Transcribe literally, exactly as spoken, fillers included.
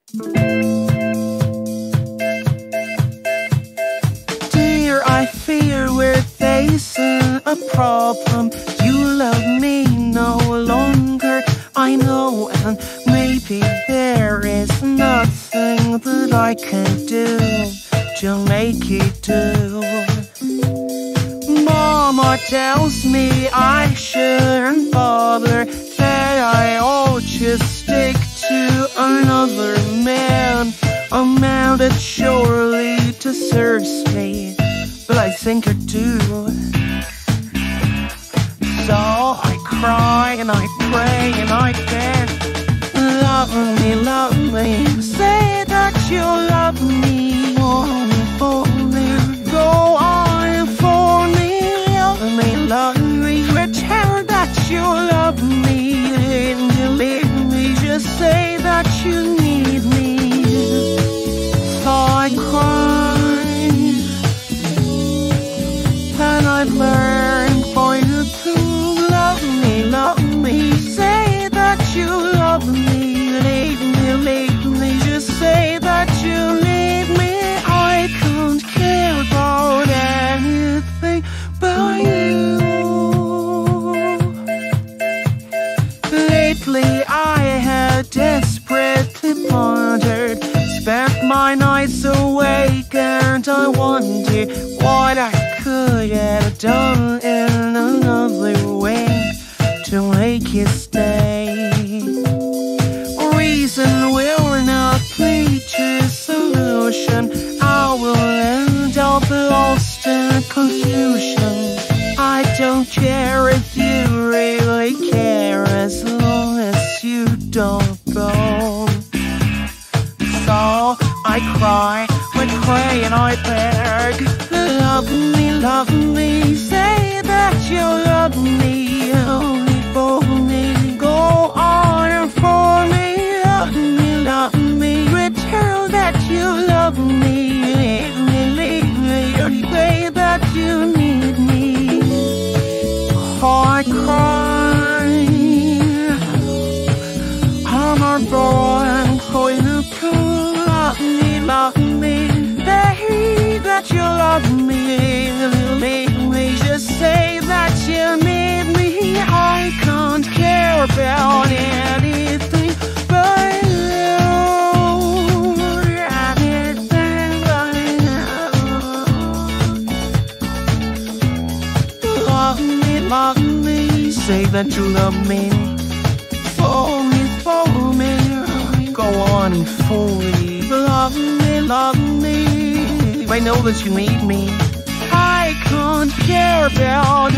Dear, I fear we're facing a problem. You love me no longer, I know, and maybe there is nothing that I can do to make it do. Mama tells me I shouldn't bother, that I ought to stick to another man, a man that surely deserves me, but I think I do. So I cry and I pray and I beg, love me, love me, say that you love me, only for me, go on for me, love me, love me, pretend that you love me, and you leave me, just say that you need me. So I cry, and I've learned for you to love me, love me, say that you love me, leave me, leave me, just say that you need me. I can't care about anything but you. Lately I have desperately pondered, spent my nights awake, and I wonder what I could have done in another way to make you stay. Reason will not lead to solution, I will end up lost in confusion. I don't care if you really care, as long as you don't go. So I cry, I pray and I beg, love me, love me, say that you love me, only for me, go on for me, love me, love me, pretend that you love me, leave me, leave me, say that you need me. I cry, I'm not born for you to love me, love me, say that you love me, leave me, just say that you need me. I can't care about anything but you, anything but you. Love me, love me, say that you love me, for me, for me, go on and fool me. Love me, love me, I know that you need me. I can't care about